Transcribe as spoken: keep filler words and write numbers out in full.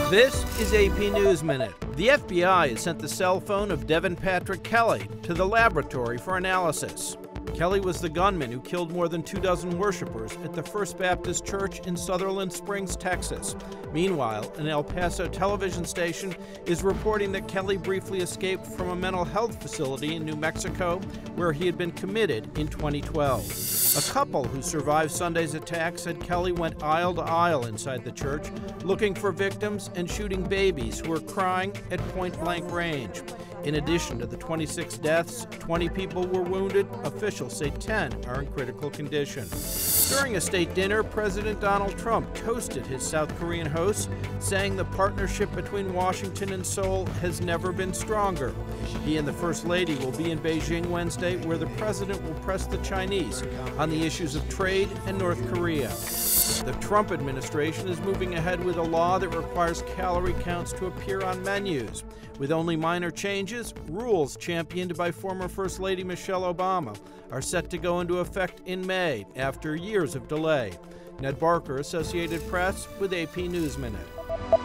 This is A P News Minute. The F B I has sent the cell phone of Devin Patrick Kelly to the laboratory for analysis. Kelly was the gunman who killed more than two dozen worshipers at the First Baptist Church in Sutherland Springs, Texas. Meanwhile, an El Paso television station is reporting that Kelly briefly escaped from a mental health facility in New Mexico, where he had been committed in twenty twelve. A couple who survived Sunday's attack said Kelly went aisle to aisle inside the church, looking for victims and shooting babies who were crying at point-blank range. In addition to the twenty-six deaths, twenty people were wounded. Officials say ten are in critical condition. During a state dinner, President Donald Trump toasted his South Korean hosts, saying the partnership between Washington and Seoul has never been stronger. He and the First Lady will be in Beijing Wednesday, where the president will press the Chinese on the issues of trade and North Korea. The Trump administration is moving ahead with a law that requires calorie counts to appear on menus. With only minor changes, rules championed by former First Lady Michelle Obama are set to go into effect in May after years of delay. Ned Barker, Associated Press, with A P News Minute.